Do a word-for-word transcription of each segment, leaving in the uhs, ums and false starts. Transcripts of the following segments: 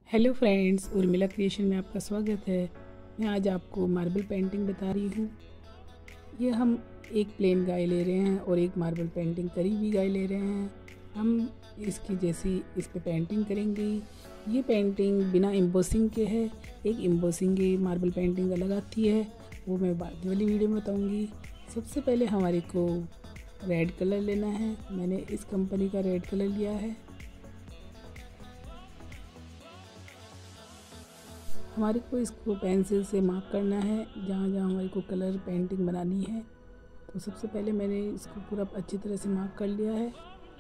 Hello friends, Urmila creation में आपका स्वागत है। मैं आज आपको मार्बल पेंटिंग बता रही हूँ। ये हम एक प्लेन गाय ले रहे हैं और एक मार्बल पेंटिंग करी हुई गाय ले रहे हैं। हम इसकी जैसी इस पे पेंटिंग करेंगे। ये पेंटिंग बिना एम्बोसिंग के है। एक एम्बोसिंग की मार्बल पेंटिंग अलग आती है, वो मैं बाद वाली वीडियो में बताऊँगी। सबसे पहले हमारे को रेड कलर लेना है। मैंने इस कंपनी का रेड कलर लिया है। हमारे को इसको पेंसिल से मार्क करना है जहाँ जहाँ हमारे को कलर पेंटिंग बनानी है। तो सबसे पहले मैंने इसको पूरा अच्छी तरह से मार्क कर लिया है।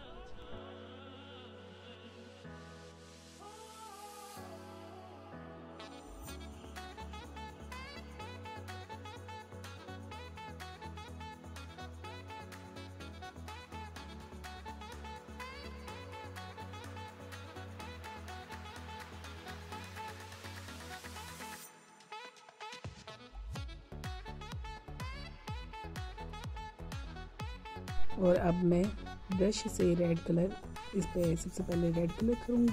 और अब मैं ब्रश से रेड कलर इस पे सबसे पहले रेड कलर करूँगी।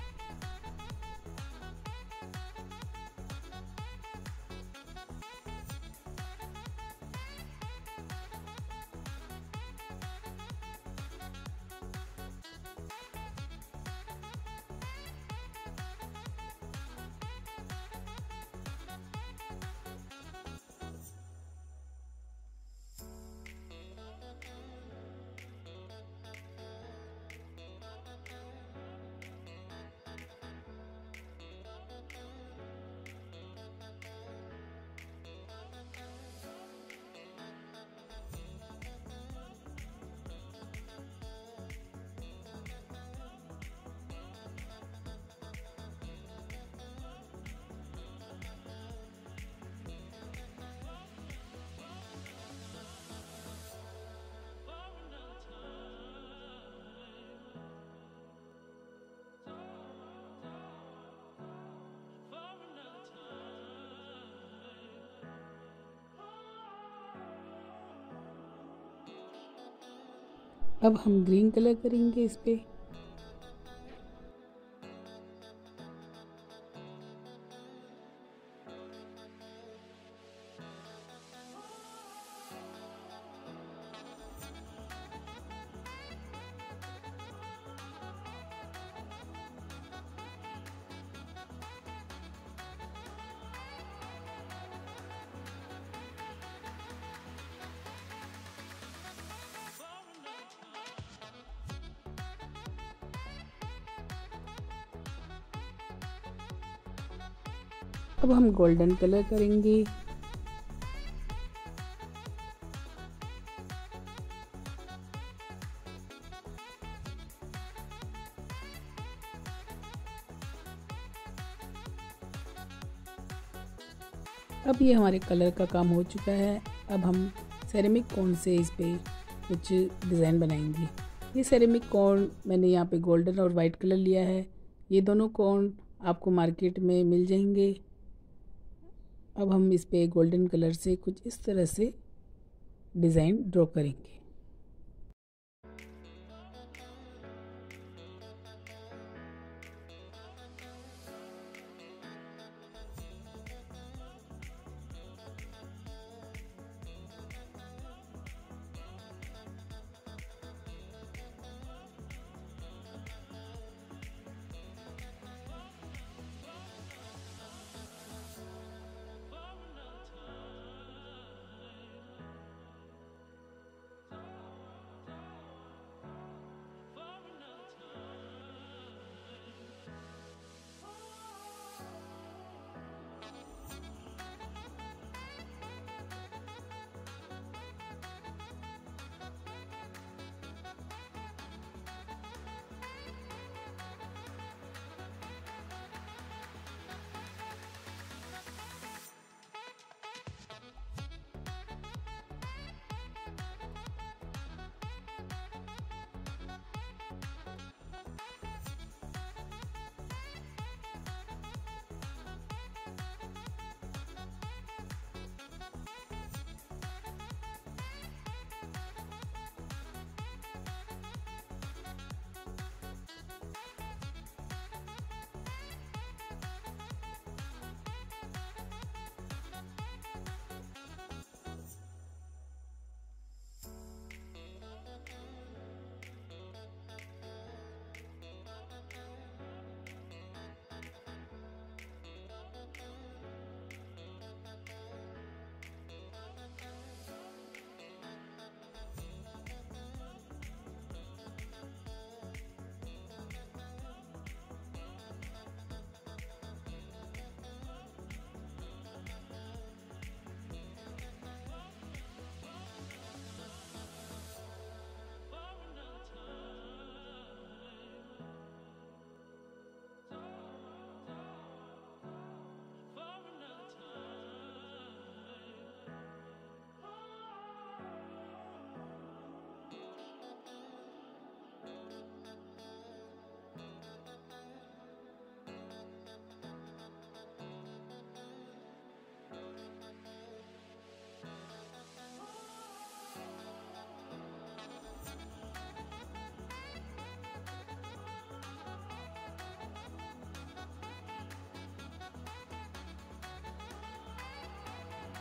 अब हम ग्रीन कलर करेंगे इस पे। अब हम गोल्डन कलर करेंगे। अब ये हमारे कलर का काम हो चुका है। अब हम सेरेमिक कोन से इस पे कुछ डिज़ाइन बनाएंगे। ये सेरेमिक कोन मैंने यहाँ पे गोल्डन और वाइट कलर लिया है। ये दोनों कोन आपको मार्केट में मिल जाएंगे। अब हम इस पे गोल्डन कलर से कुछ इस तरह से डिज़ाइन ड्रॉ करेंगे।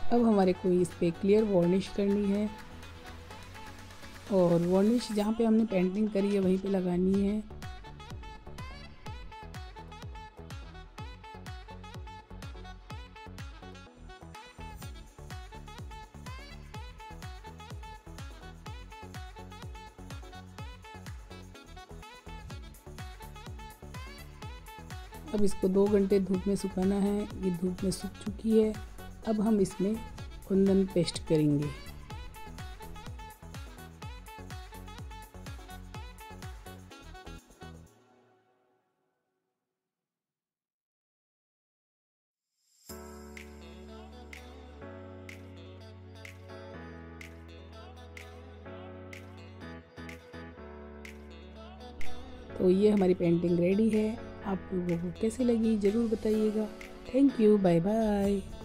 अब हमारे को इस पे क्लियर वार्निश करनी है और वार्निश जहाँ पे हमने पेंटिंग करी है वहीं पे लगानी है। अब इसको दो घंटे धूप में सुखाना है। ये धूप में सूख चुकी है। अब हम इसमें कुंदन पेस्ट करेंगे। तो ये हमारी पेंटिंग रेडी है। आप लोगों को कैसी लगी ज़रूर बताइएगा। Thank you, bye bye.